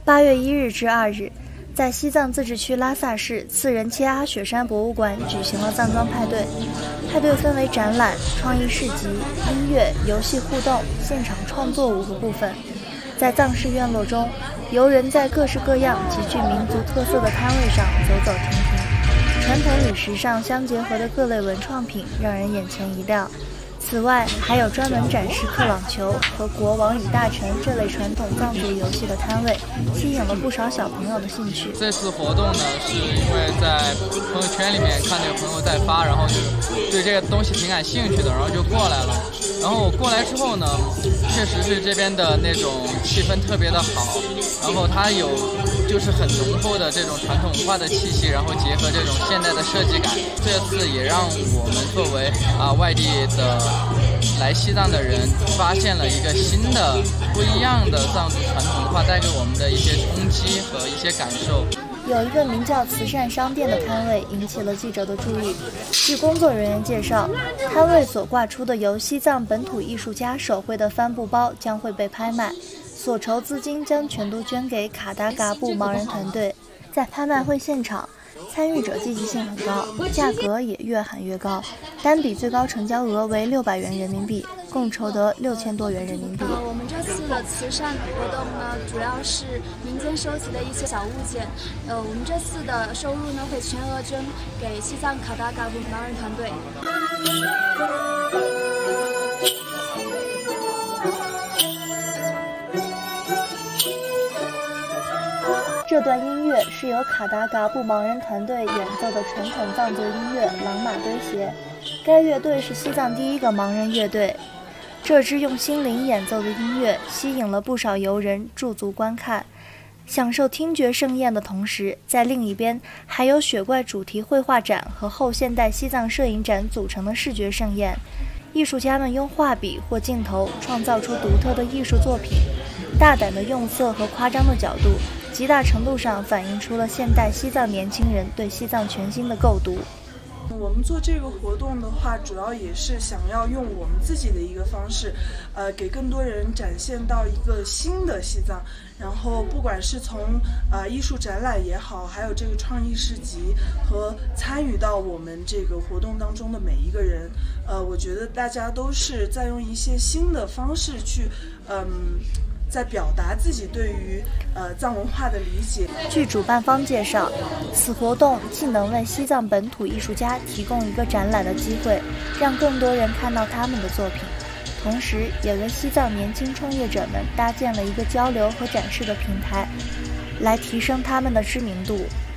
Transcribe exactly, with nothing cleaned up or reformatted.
八月一日至二日，在西藏自治区拉萨市次仁切阿雪山博物馆举行了藏装派对。派对分为展览、创意市集、音乐、游戏互动、现场创作五个部分。在藏式院落中，游人在各式各样极具民族特色的摊位上走走停停，传统与时尚相结合的各类文创品让人眼前一亮。此外，还有专门展示克朗球和国王与大臣这类传统藏族游戏的摊位，吸引了不少小朋友的兴趣。 这次活动呢，是因为在朋友圈里面看那个朋友在发，然后就对这个东西挺感兴趣的，然后就过来了。然后我过来之后呢，确实是这边的那种气氛特别的好，然后它有就是很浓厚的这种传统化的气息，然后结合这种现代的设计感。这次也让我们作为啊外地的来西藏的人发现了一个新的不一样的藏族传统化带给我们的一些冲击和一些感受。 有一个名叫慈善商店的摊位引起了记者的注意。据工作人员介绍，摊位所挂出的由西藏本土艺术家手绘的帆布包将会被拍卖，所筹资金将全都捐给卡达嘎布盲人团队。在拍卖会现场，参与者积极性很高，价格也越喊越高，单笔最高成交额为六百元人民币，共筹得六千多元人民币。 呃，我们这次的慈善活动呢，主要是民间收集的一些小物件。呃，我们这次的收入呢，会全额捐给西藏卡达嘎布盲人团队。 这段音乐是由卡达嘎布盲人团队演奏的传统藏族音乐《朗玛堆鞋》。该乐队是西藏第一个盲人乐队。这支用心灵演奏的音乐吸引了不少游人驻足观看，享受听觉盛宴的同时，在另一边还有雪怪主题绘画展和后现代西藏摄影展组成的视觉盛宴。艺术家们用画笔或镜头创造出独特的艺术作品，大胆的用色和夸张的角度，极大程度上反映出了现代西藏年轻人对西藏全新的构读。 我们做这个活动的话，主要也是想要用我们自己的一个方式，呃，给更多人展现到一个新的西藏。然后，不管是从呃艺术展览也好，还有这个创意市集和参与到我们这个活动当中的每一个人，呃，我觉得大家都是在用一些新的方式去，嗯。在表达自己对于呃藏文化的理解。 据主办方介绍，此活动既能为西藏本土艺术家提供一个展览的机会，让更多人看到他们的作品，同时也为西藏年轻创业者们搭建了一个交流和展示的平台，来提升他们的知名度。